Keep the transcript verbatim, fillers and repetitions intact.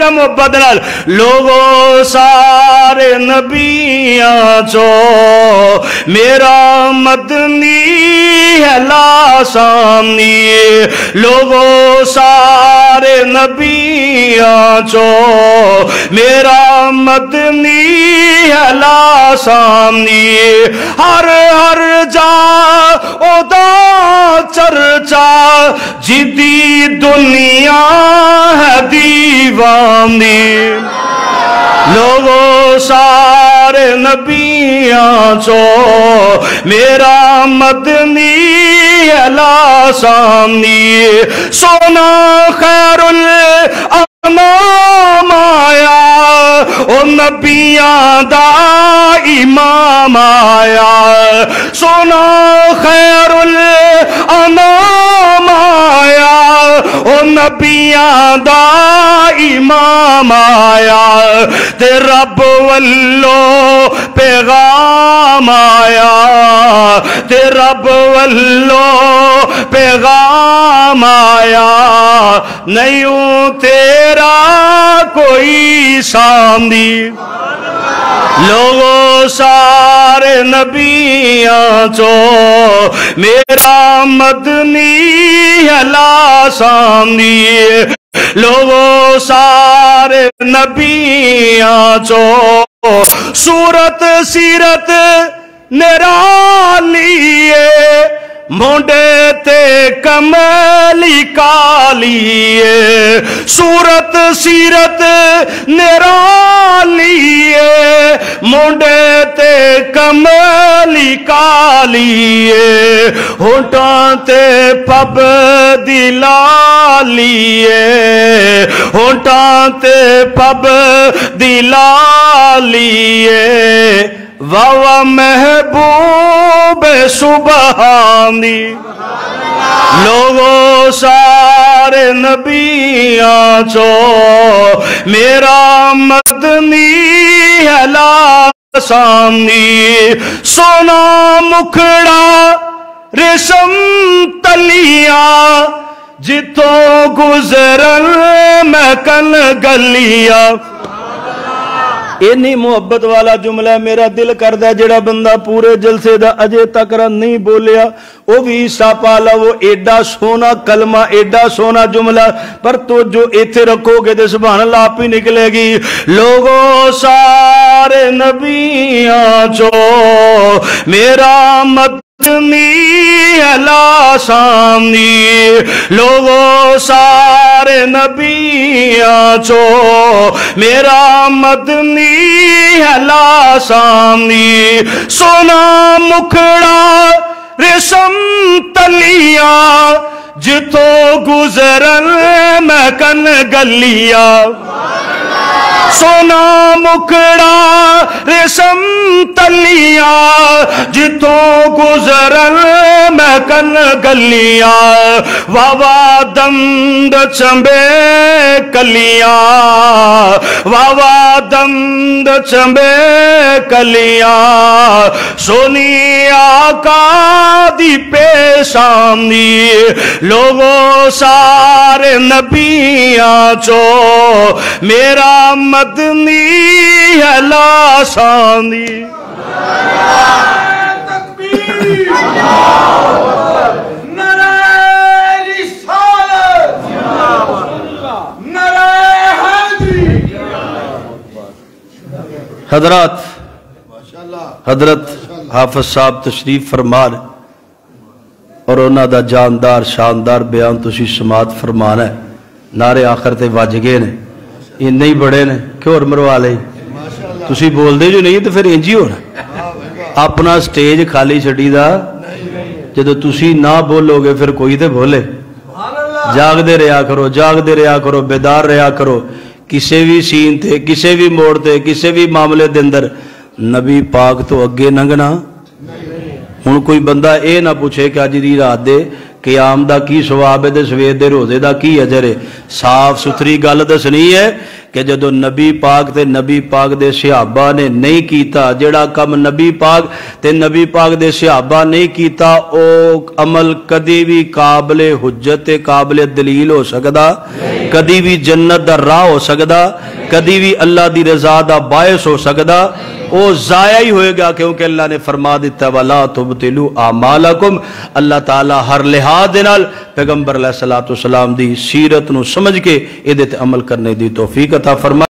ذرا محبت نال لوگو سارے نبیاں چو میرا مدنی ہے لاسانی لوگو سارے نبیاں چو میرا مدنی ہے لاسانی ہر ہر جا او دا چرچا جدی دنیا ہے دیوانی لوگو سارے نبیاں چو میرا مدنی ہے لاسانی سونا خیر الانام آیا او نبیاں دا امام آیا سونا خیر الانام آیا او نبیاں دا امام آیا تے رب واللو پیغام آیا تے رب واللو پیغام آیا نہیں تیرا کوئی سامنی لوگو سارے نبیاں چو میرا مدنی ہے لاسانی لوگو سارے نبیاں چو صورت سیرت نرالیے مونڈے تے کملی کالیے صورت سیرت نرالیے مونڈے تے کملی کالیے ہونٹاں تے پب دلالیے ہونٹاں تے پب دلالیے واہ محبوب سبحانی لوگو سارے نبیاں چو میرا مدنی ہے لاسانی سونا مکھڑا ریشم تلیاں جتوں گزرن میں کن گلیاں اینی محبت والا جملہ میرا دل کردہ جڑا بندہ پورے جلسے دا اجے تک رن نہیں بولیا وہ بھی عیسیٰ پالا وہ ایڈا سونا کلمہ ایڈا سونا جملہ پر تو جو ایتھے رکھو گے دے سبحان اللہ پی نکلے گی لوگو سارے نبیاں چو میرا مد مدنی ہے لاسانی لوگو سارے نبیاں چو میرا مدنی ہے لاسانی سونا مکھڑا ریشم تلیاں جتو گزرن میں کن گلیاں سونا مکڑا ریشم تلیاں جتوں گزرن میں کن گلیاں واوا دند چمبے کلیاں واوا دند چمبے کلیاں سونی آقا دی پیشانی لوگو سارے نبیاں چو میرا مدنی ہے لاسانی تکبیر نعرہ رسالت نعرہ حیدری حضرات حضرت حافظ صاحب تشریف فرمان اور انہاں دا جاندار شاندار بیان تسی سماعت فرمانا ہے نعرے آخر تے واجگے نے یہ نہیں بڑے نے کیوں مروا لے تسی بول دے جو نہیں تو پھر انجی ہونا اپنا سٹیج خالی چھڑی دا جدو تسی نہ بولو گے پھر کوئی تے بولے جاگ دے رہا کرو جاگ دے رہا کرو بیدار رہا کرو کسے بھی سین تے کسے بھی موڑ تے کسے بھی معاملے دے اندر نبی پاک تو اگے ننگنا ہن کوئی بندہ اے نہ پوچھے کہ آج دی رات دے قیام دا کی ثواب ہے دے سویر دے روزے دا کی اجر ہے صاف ستھری گل دسنی ہے کہ جدو نبی پاک تے نبی پاک دے صحابہ نے نہیں کیتا، جڑا کم نبی پاک تے نبی پاک دے صحابہ نہیں کیتا، او عمل کدی بھی قابل حجت قابل دلیل ہو سکدا، کدی بھی جنت دا راہ ہو سکدا، کدی بھی اللہ دی رضا دا باعث ہو سکدا، وہ ضائع ہی ہوئے گا، کیونکہ اللہ نے فرما دیتا وَلَا تُبْتِلُوا أَعْمَالَكُمْ۔ اللہ تعالیٰ ہر لحاظ دے نال پیغمبر علیہ الصلوۃ والسلام دی سیرت نو سمجھ کے ادھے تے عمل کرنے دی توفیق عطا فرما۔